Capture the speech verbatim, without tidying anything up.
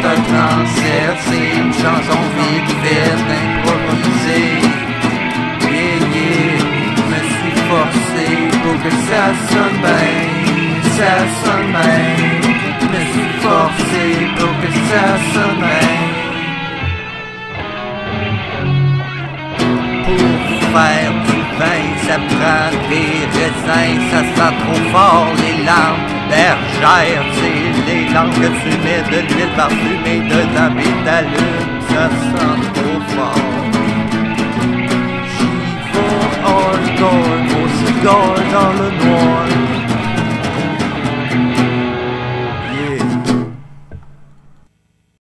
trente-sept, c'est une chanson vite faite, improvisée. Yeah, yeah, je me suis forcé pour que ça sonne bien, ça sonne bien. Je me suis forcé pour que ça sonne bien. Pour faire du vin, ça prend des raisins, ça sent trop fort les lampes bergères, c'est les lampes que tu mets de l'huile parfumée dedans, mais t'allumes, ça sent trop fort. J'y vais hardcore, mon cigare dans le noir.